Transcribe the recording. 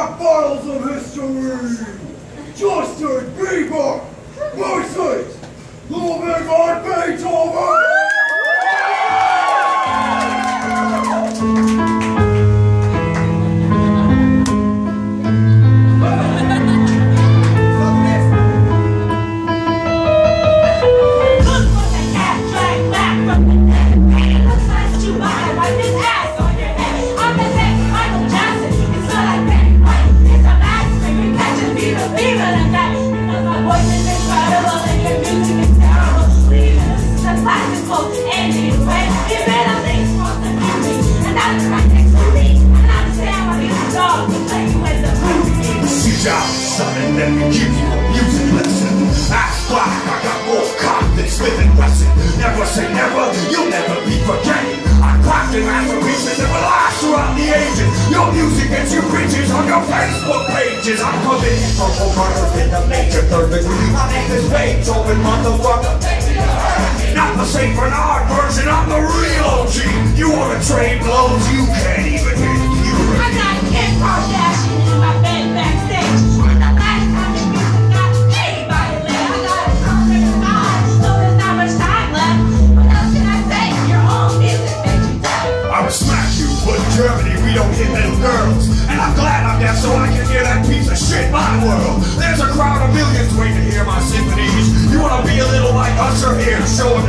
dark files of history. Justin Bieber versus Moving on Beethoven. Son, let me give you a music lesson. Ask why I got more cock than Smith and Wesson. Never say never, you'll never be forgetting. I crafted masterpieces that will last throughout the ages. Your music gets you bitches on your Facebook pages. I'm coming from over in the major third degree. My name is Beethoven, motherfucker. Not the St. Bernard version, I'm the real OG. You wanna trade blows, you can't even hit puberty. I got Kim Kardashian in my bed backstage. And the last time this music got anybody lit, I got a concert tonight, so there's not much time left. What else can I say? Your own music makes you dead. I would smack you, but in Germany we don't hit little girls. And I'm glad I'm deaf so I can hear that piece of shit my world. There's a crowd of millions waiting to hear my symphonies. You wanna be a little like Usher here, showing